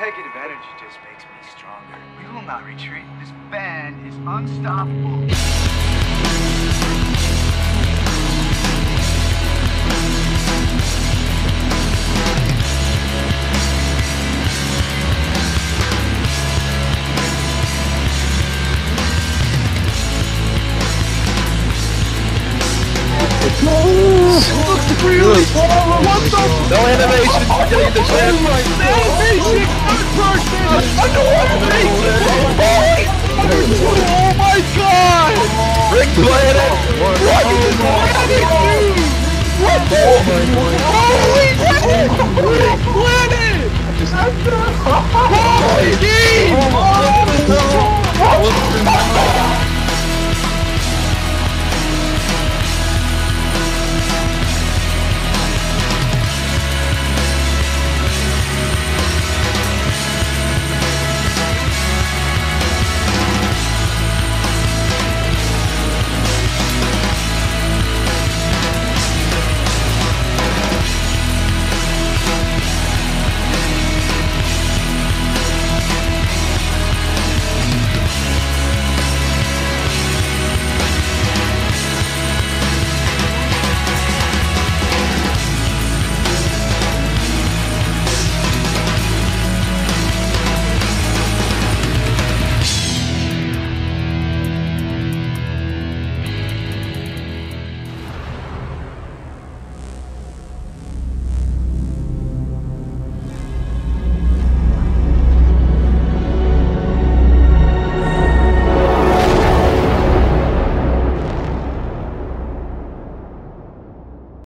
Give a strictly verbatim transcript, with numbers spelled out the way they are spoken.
negative energy just makes me stronger. We will not retreat. This band is unstoppable. Really? What the? No animation. You're getting the chance. Animation! Third person! Underwater animation! Oh my god! Rick Planet! What is happening, dude? What the? Holy shit!